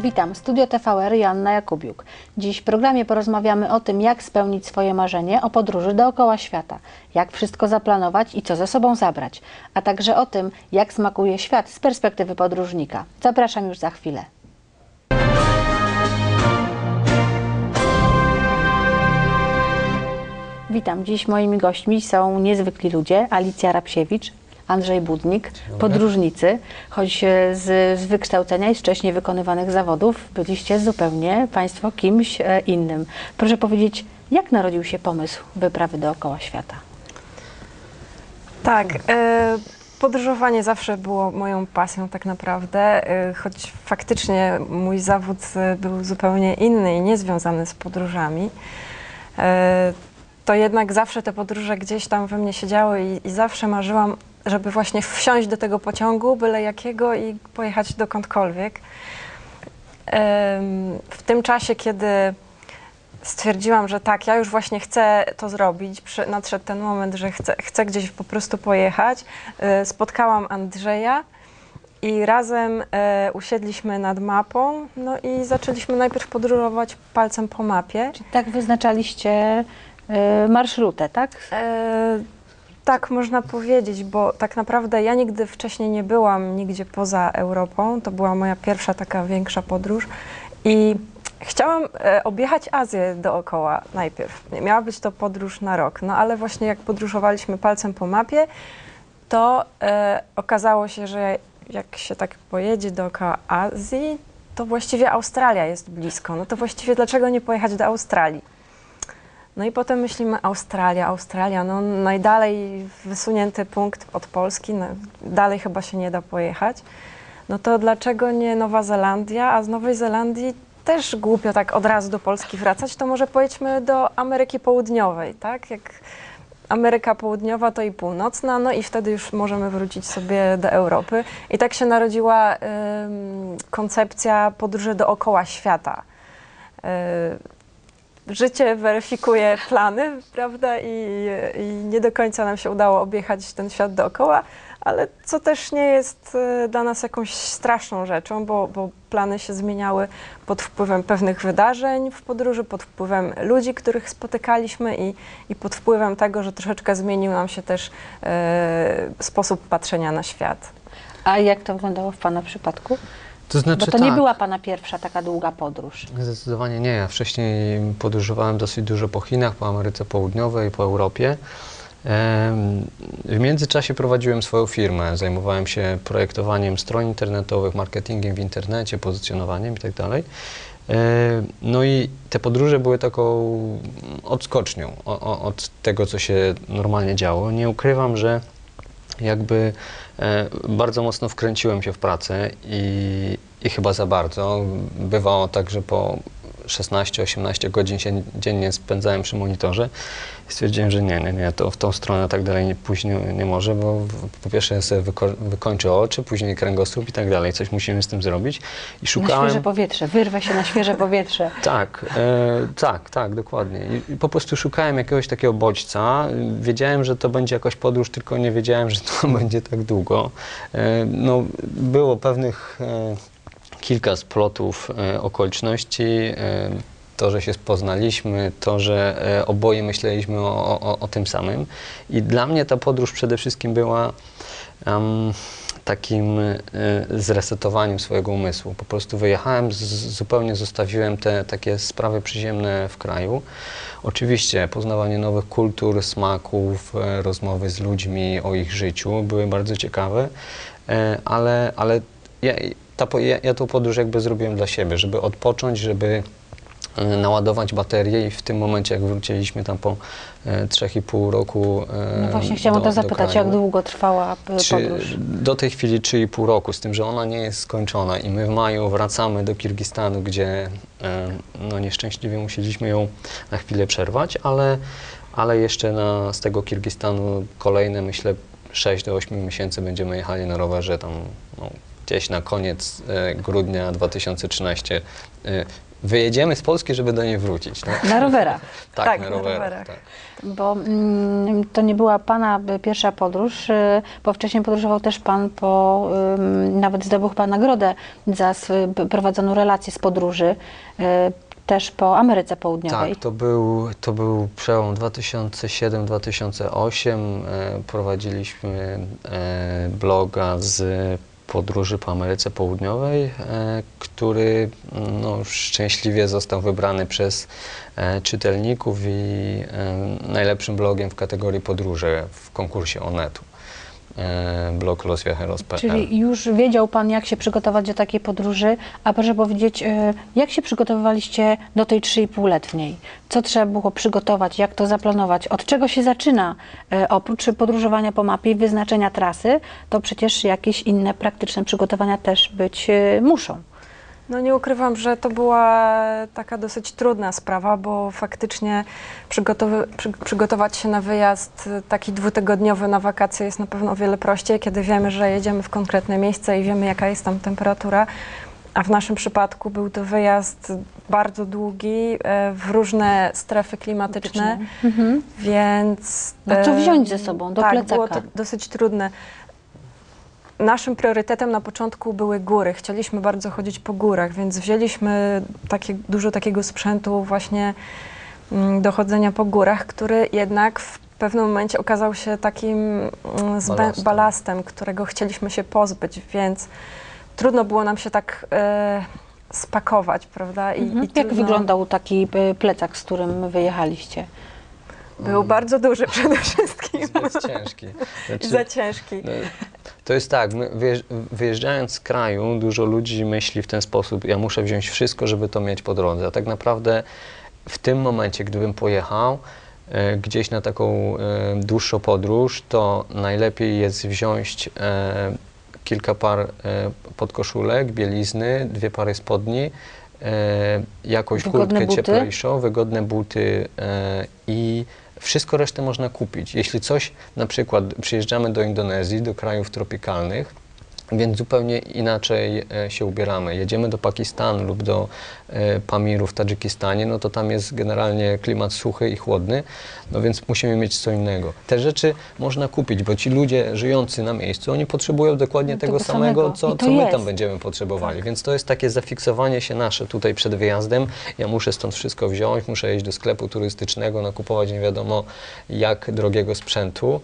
Witam, Studio TVR, Joanna Jakubiuk. Dziś w programie porozmawiamy o tym, jak spełnić swoje marzenie o podróży dookoła świata, jak wszystko zaplanować i co ze sobą zabrać, a także o tym, jak smakuje świat z perspektywy podróżnika. Zapraszam już za chwilę. Witam, dziś moimi gośćmi są niezwykli ludzie, Alicja Rabsiewicz, Andrzej Budnik, podróżnicy, choć z wykształcenia i z wcześniej wykonywanych zawodów byliście zupełnie Państwo kimś innym. Proszę powiedzieć, jak narodził się pomysł wyprawy dookoła świata? Tak, podróżowanie zawsze było moją pasją tak naprawdę, choć faktycznie mój zawód był zupełnie inny i niezwiązany z podróżami. To jednak zawsze te podróże gdzieś tam we mnie siedziały i zawsze marzyłam, żeby właśnie wsiąść do tego pociągu, byle jakiego, i pojechać dokądkolwiek. W tym czasie, kiedy stwierdziłam, że tak, ja już właśnie chcę to zrobić, nadszedł ten moment, że chcę gdzieś po prostu pojechać, spotkałam Andrzeja i razem usiedliśmy nad mapą, no i zaczęliśmy najpierw podróżować palcem po mapie. Czyli tak wyznaczaliście marszrutę, tak? Tak można powiedzieć, bo tak naprawdę ja nigdy wcześniej nie byłam nigdzie poza Europą. To była moja pierwsza taka większa podróż i chciałam objechać Azję dookoła najpierw. Miała być to podróż na rok, no ale właśnie jak podróżowaliśmy palcem po mapie, to okazało się, że jak się tak pojedzie dookoła Azji, to właściwie Australia jest blisko. No to właściwie dlaczego nie pojechać do Australii? No i potem myślimy, Australia, no najdalej wysunięty punkt od Polski, no, dalej chyba się nie da pojechać. No to dlaczego nie Nowa Zelandia, a z Nowej Zelandii też głupio tak od razu do Polski wracać, to może pojedźmy do Ameryki Południowej, tak? Jak Ameryka Południowa to i Północna, no i wtedy już możemy wrócić sobie do Europy. I tak się narodziła koncepcja podróży dookoła świata. Życie weryfikuje plany, prawda, i nie do końca nam się udało objechać ten świat dookoła, ale co też nie jest dla nas jakąś straszną rzeczą, bo plany się zmieniały pod wpływem pewnych wydarzeń w podróży, pod wpływem ludzi, których spotykaliśmy i pod wpływem tego, że troszeczkę zmienił nam się też sposób patrzenia na świat. A jak to wyglądało w Pana przypadku? To znaczy, bo to nie była Pana pierwsza taka długa podróż. Zdecydowanie nie. Ja wcześniej podróżowałem dosyć dużo po Chinach, po Ameryce Południowej, po Europie. W międzyczasie prowadziłem swoją firmę. Zajmowałem się projektowaniem stron internetowych, marketingiem w internecie, pozycjonowaniem itd. No i te podróże były taką odskocznią od tego, co się normalnie działo. Nie ukrywam, że jakby bardzo mocno wkręciłem się w pracę i chyba za bardzo. Bywało tak, że po 16-18 godzin dziennie spędzałem przy monitorze i stwierdziłem, że nie, to w tą stronę tak dalej pójść nie może, bo po pierwsze ja sobie wykończę oczy, później kręgosłup i tak dalej, coś musimy z tym zrobić. I szukałem... Na świeże powietrze, wyrwę się na świeże powietrze. Tak, dokładnie. I po prostu szukałem jakiegoś takiego bodźca. Wiedziałem, że to będzie jakaś podróż, tylko nie wiedziałem, że to będzie tak długo. No, było pewnych kilka splotów okoliczności, to, że się poznaliśmy, to, że oboje myśleliśmy o tym samym. I dla mnie ta podróż przede wszystkim była takim zresetowaniem swojego umysłu. Po prostu wyjechałem, zupełnie zostawiłem te takie sprawy przyziemne w kraju. Oczywiście poznawanie nowych kultur, smaków, rozmowy z ludźmi o ich życiu były bardzo ciekawe, ale ja tą podróż jakby zrobiłem dla siebie, żeby odpocząć, żeby naładować baterię i w tym momencie, jak wróciliśmy tam po 3,5 roku No właśnie chciałam o to zapytać, jak długo trwała podróż? Do tej chwili 3,5 roku, z tym, że ona nie jest skończona i my w maju wracamy do Kirgistanu, gdzie no nieszczęśliwie musieliśmy ją na chwilę przerwać, ale jeszcze z tego Kirgistanu kolejne, myślę, 6 do 8 miesięcy będziemy jechali na rowerze tam, no, gdzieś na koniec grudnia 2013 wyjedziemy z Polski, żeby do niej wrócić. Tak, Na rowerach. Tak, na na rowerach. rowerach. Tak. Bo to nie była Pana pierwsza podróż, bo wcześniej podróżował też Pan nawet zdobył chyba nagrodę za prowadzoną relację z podróży, też po Ameryce Południowej. Tak, to był przełom 2007-2008. Prowadziliśmy bloga z podróży po Ameryce Południowej, który no, szczęśliwie został wybrany przez czytelników i najlepszym blogiem w kategorii podróże w konkursie Onetu. Blog losviajeros.pl. Czyli już wiedział Pan, jak się przygotować do takiej podróży, a proszę powiedzieć, jak się przygotowywaliście do tej 3,5-letniej? Co trzeba było przygotować, jak to zaplanować? Od czego się zaczyna? Oprócz podróżowania po mapie i wyznaczenia trasy, to przecież jakieś inne praktyczne przygotowania też być muszą. No nie ukrywam, że to była taka dosyć trudna sprawa, bo faktycznie przygotować się na wyjazd taki 2-tygodniowy na wakacje jest na pewno o wiele prościej, kiedy wiemy, że jedziemy w konkretne miejsce i wiemy, jaka jest tam temperatura. A w naszym przypadku był to wyjazd bardzo długi, w różne strefy klimatyczne, więc... No co wziąć ze sobą do plecaka? Tak, było to dosyć trudne. Naszym priorytetem na początku były góry. Chcieliśmy bardzo chodzić po górach, więc wzięliśmy dużo takiego sprzętu właśnie do chodzenia po górach, który jednak w pewnym momencie okazał się takim balastem, którego chcieliśmy się pozbyć, więc trudno było nam się tak spakować, prawda? Jak wyglądał taki plecak, z którym wyjechaliście? Był bardzo duży przede wszystkim. Zbyt ciężki. Znaczy, Za ciężki. To jest tak, my wyjeżdżając z kraju, dużo ludzi myśli w ten sposób, ja muszę wziąć wszystko, żeby to mieć po drodze. A tak naprawdę w tym momencie, gdybym pojechał gdzieś na taką dłuższą podróż, to najlepiej jest wziąć kilka par podkoszulek, bielizny, 2 pary spodni, jakąś kurtkę cieplejszą, wygodne buty i wszystko resztę można kupić. Jeśli coś, na przykład przyjeżdżamy do Indonezji, do krajów tropikalnych, więc zupełnie inaczej się ubieramy. Jedziemy do Pakistanu lub do Pamiru w Tadżykistanie, no to tam jest generalnie klimat suchy i chłodny, no więc musimy mieć co innego. Te rzeczy można kupić, bo ci ludzie żyjący na miejscu, oni potrzebują dokładnie tego samego, co my tam będziemy potrzebowali. Tak. Więc to jest takie zafiksowanie się nasze tutaj przed wyjazdem. Ja muszę stąd wszystko wziąć, muszę iść do sklepu turystycznego, nakupować nie wiadomo jak drogiego sprzętu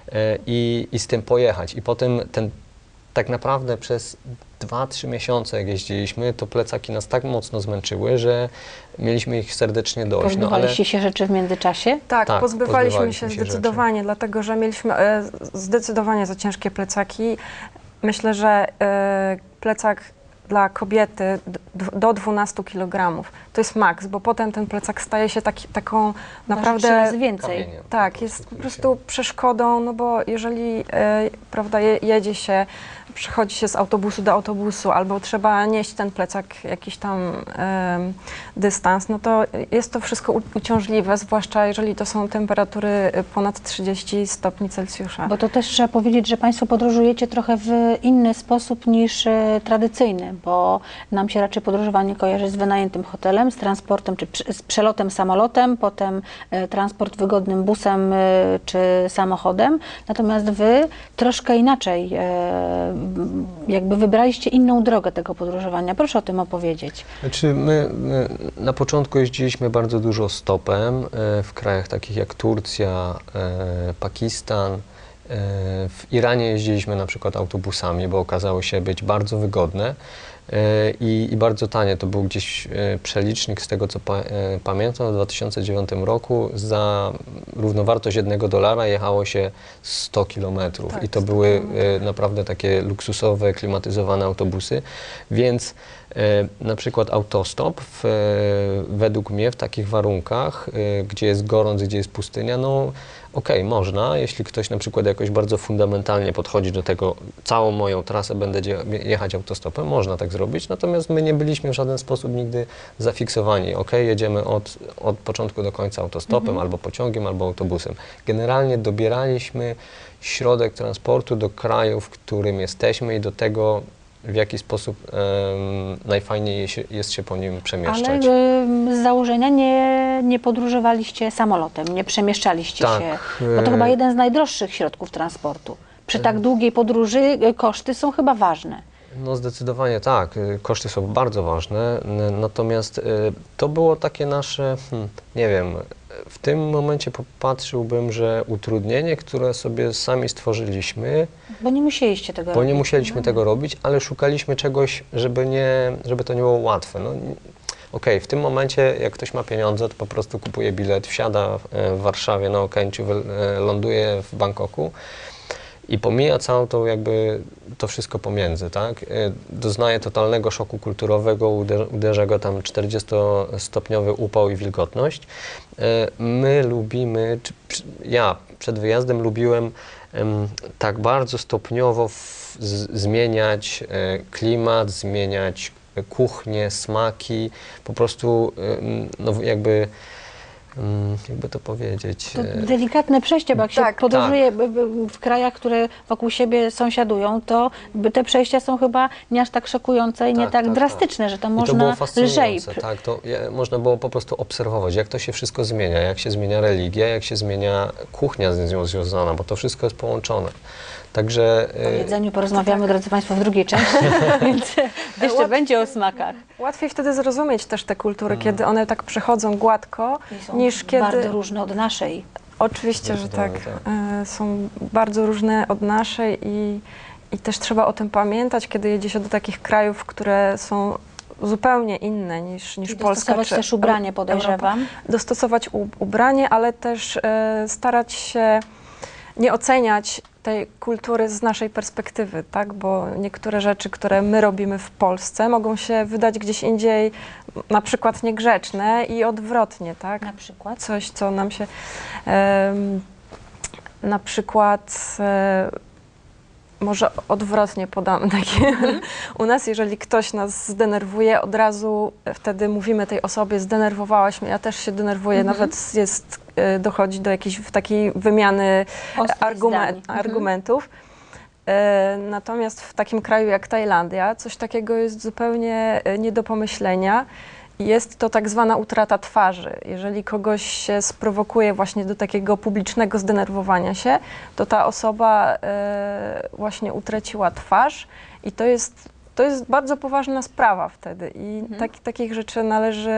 i z tym pojechać. I potem tak naprawdę przez 2-3 miesiące, jak jeździliśmy, to plecaki nas tak mocno zmęczyły, że mieliśmy ich serdecznie dość. Pozbywaliście się rzeczy w międzyczasie? Tak, pozbywaliśmy się zdecydowanie, dlatego że mieliśmy zdecydowanie za ciężkie plecaki. Myślę, że plecak dla kobiety do 12 kg to jest maks, bo potem ten plecak staje się taką naprawdę... 3 razy więcej. Kamieniem, tak, jest po prostu przeszkodą, no bo jeżeli prawda, jedzie się, przechodzi się z autobusu do autobusu, albo trzeba nieść ten plecak jakiś tam dystans, no to jest to wszystko uciążliwe, zwłaszcza jeżeli to są temperatury ponad 30 stopni Celsjusza. Bo to też trzeba powiedzieć, że Państwo podróżujecie trochę w inny sposób niż tradycyjny, bo nam się raczej podróżowanie kojarzy z wynajętym hotelem, z transportem, czy z przelotem samolotem, potem transport wygodnym busem czy samochodem. Natomiast Wy troszkę inaczej jakby wybraliście inną drogę tego podróżowania. Proszę o tym opowiedzieć. Znaczy my na początku jeździliśmy bardzo dużo stopem w krajach takich jak Turcja, Pakistan. W Iranie jeździliśmy na przykład autobusami, bo okazało się być bardzo wygodne i bardzo tanie. To był gdzieś przelicznik, z tego co pamiętam, w 2009 roku za równowartość $1 jechało się 100 km. Tak, I to były naprawdę takie luksusowe, klimatyzowane autobusy, więc na przykład autostop według mnie w takich warunkach, gdzie jest gorąc, gdzie jest pustynia, no okej, można, jeśli ktoś na przykład jakoś bardzo fundamentalnie podchodzi do tego, całą moją trasę będę jechać autostopem, można tak zrobić, natomiast my nie byliśmy w żaden sposób nigdy zafiksowani, jedziemy od początku do końca autostopem, albo pociągiem, albo autobusem. Generalnie dobieraliśmy środek transportu do kraju, w którym jesteśmy i do tego, w jaki sposób najfajniej jest się po nim Ale przemieszczać. z założenia nie podróżowaliście samolotem, nie przemieszczaliście Tak, się, bo to chyba jeden z najdroższych środków transportu. Przy tak długiej podróży koszty są chyba ważne. No zdecydowanie tak, koszty są bardzo ważne, natomiast to było takie nasze, nie wiem, w tym momencie popatrzyłbym, że utrudnienie, które sobie sami stworzyliśmy, Bo nie musieliście tego bo robić. nie musieliśmy tego robić, ale szukaliśmy czegoś, żeby to nie było łatwe. No, okej, w tym momencie, jak ktoś ma pieniądze, to po prostu kupuje bilet, wsiada w Warszawie na Okęciu, ląduje w Bangkoku i pomija całą tą jakby to wszystko pomiędzy, tak? Doznaje totalnego szoku kulturowego, uderza go tam 40-stopniowy upał i wilgotność. My lubimy, ja przed wyjazdem lubiłem tak bardzo stopniowo zmieniać klimat, zmieniać kuchnię, smaki, po prostu no jakby to powiedzieć. To delikatne przejście, bo jak Tak, się podróżuje w krajach, które wokół siebie sąsiadują, to te przejścia są chyba nie aż tak szokujące i nie tak drastyczne, że to I to było można lżej. fascynujące, tak, można było po prostu obserwować, jak to się wszystko zmienia, jak się zmienia religia, jak się zmienia kuchnia z nią związana, bo to wszystko jest połączone. Także O jedzeniu porozmawiamy, drodzy Państwo, w drugiej części, więc jeszcze będzie o smakach. Łatwiej wtedy zrozumieć też te kultury, kiedy one tak przechodzą gładko, I są niż kiedy... bardzo różne od naszej. Oczywiście, że tak. Zdecydowanie Są bardzo różne od naszej i też trzeba o tym pamiętać, kiedy jedzie się do takich krajów, które są zupełnie inne niż Polska. Dostosować też ubranie, podejrzewam. Europa. Dostosować ubranie, ale też starać się nie oceniać tej kultury z naszej perspektywy, tak? Bo niektóre rzeczy, które my robimy w Polsce, mogą się wydać gdzieś indziej na przykład niegrzeczne i odwrotnie, tak? Na przykład? Coś, co nam się na przykład może odwrotnie podam takie. U nas, jeżeli ktoś nas zdenerwuje, od razu wtedy mówimy tej osobie, zdenerwowałaś mnie, ja też się denerwuję, nawet dochodzi do jakiejś takiej wymiany argumentów. Natomiast w takim kraju jak Tajlandia coś takiego jest zupełnie nie do pomyślenia. Jest to tak zwana utrata twarzy. Jeżeli kogoś się sprowokuje właśnie do takiego publicznego zdenerwowania się, to ta osoba właśnie utraciła twarz i to jest bardzo poważna sprawa wtedy i takich rzeczy należy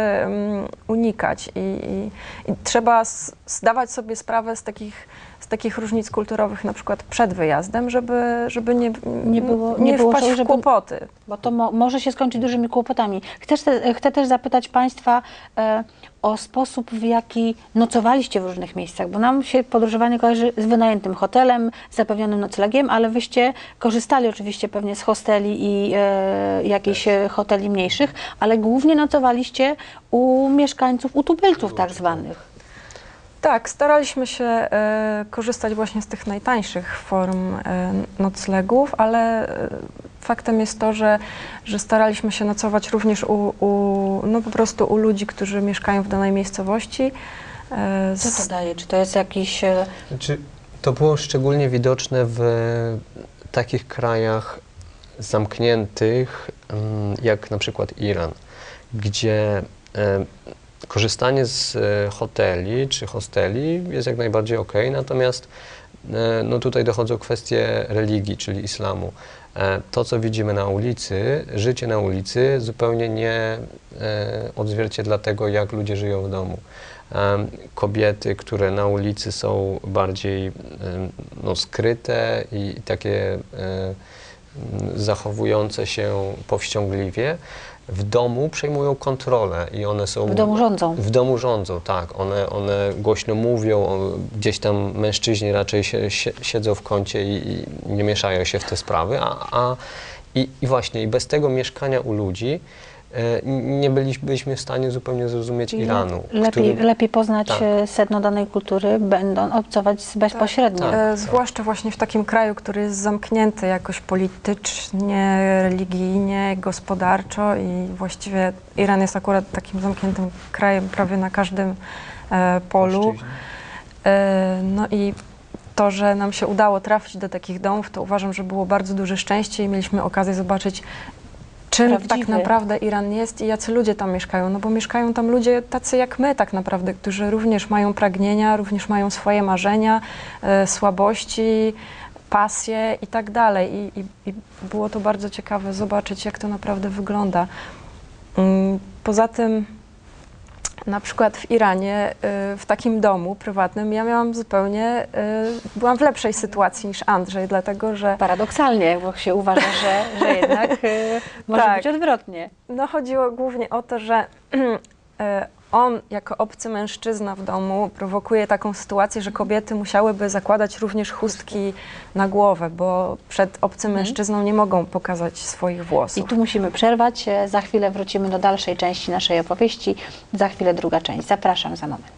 unikać i trzeba zdawać sobie sprawę z takich różnic kulturowych na przykład przed wyjazdem, żeby nie wpaść w kłopoty. Bo to może się skończyć dużymi kłopotami. Chcę też zapytać Państwa o sposób, w jaki nocowaliście w różnych miejscach, bo nam się podróżowanie kojarzy z wynajętym hotelem, z zapewnionym noclegiem, ale Wyście korzystali oczywiście pewnie z hosteli i jakichś hoteli mniejszych, ale głównie nocowaliście u mieszkańców, u tubylców tak zwanych. Tak, staraliśmy się korzystać właśnie z tych najtańszych form noclegów, ale faktem jest to, że staraliśmy się nocować również no po prostu u ludzi, którzy mieszkają w danej miejscowości. Co to daje? Czy to jest jakiś... To było szczególnie widoczne w takich krajach zamkniętych, jak na przykład Iran, gdzie korzystanie z hoteli czy hosteli jest jak najbardziej ok, natomiast no tutaj dochodzą kwestie religii, czyli islamu. To, co widzimy na ulicy, życie na ulicy zupełnie nie odzwierciedla tego, jak ludzie żyją w domu. Kobiety, które na ulicy są bardziej no, skryte i takie zachowujące się powściągliwie, w domu przejmują kontrolę i one są... W domu rządzą. W domu rządzą, tak. One głośno mówią, gdzieś tam mężczyźni raczej siedzą w kącie i nie mieszają się w te sprawy, i właśnie, i bez tego mieszkania u ludzi nie byliśmy w stanie zupełnie zrozumieć Iranu. Lepiej poznać sedno danej kultury, będą obcować bezpośrednio. Zwłaszcza właśnie w takim kraju, który jest zamknięty jakoś politycznie, religijnie, gospodarczo i właściwie Iran jest akurat takim zamkniętym krajem prawie na każdym polu. No i to, że nam się udało trafić do takich domów, to uważam, że było bardzo duże szczęście i mieliśmy okazję zobaczyć, czym tak Prawdziwy. naprawdę Iran jest i jacy ludzie tam mieszkają. No bo mieszkają tam ludzie tacy jak my tak naprawdę, którzy również mają pragnienia, również mają swoje marzenia, słabości, pasje i tak dalej. I było to bardzo ciekawe zobaczyć, jak to naprawdę wygląda. Poza tym, na przykład w Iranie, w takim domu prywatnym, ja miałam zupełnie, byłam w lepszej sytuacji niż Andrzej, dlatego że Paradoksalnie, bo się uważa, że jednak może Tak. być odwrotnie. no, chodziło głównie o to, że on jako obcy mężczyzna w domu prowokuje taką sytuację, że kobiety musiałyby zakładać również chustki na głowę, bo przed obcym mężczyzną nie mogą pokazać swoich I włosów. tu musimy przerwać. Za chwilę wrócimy do dalszej części naszej opowieści. Za chwilę druga część. Zapraszam za moment.